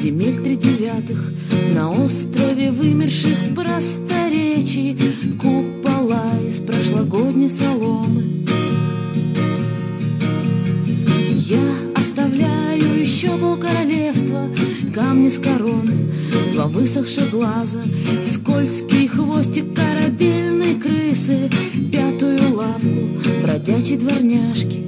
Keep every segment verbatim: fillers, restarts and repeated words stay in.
земель тридевятых, на острове вымерших просторечий, купола из прошлогодней соломы. Я оставляю еще полкоролевства, камни с короны, два высохших глаза, скользкий хвостик корабельной крысы, пятую лапку бродячей дворняжки.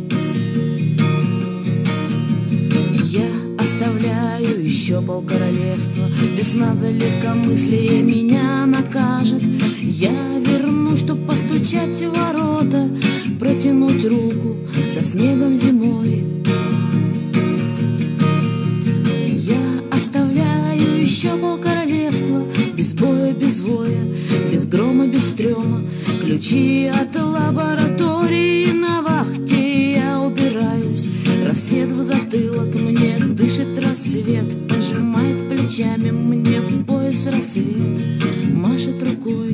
Я оставляю еще полкоролевства, весна за легкомыслие меня накажет. Я вернусь, чтоб постучать в ворота, протянуть руку за снегом зимой. Я оставляю еще полкоролевства, без боя, без воя, без грома, без стрёма, ключи от лаборатории на вахте. Я убираюсь, рассвет в затылок, мне дышит рассвет, пожимает плечами мне в пояс рассвет, машет рукой.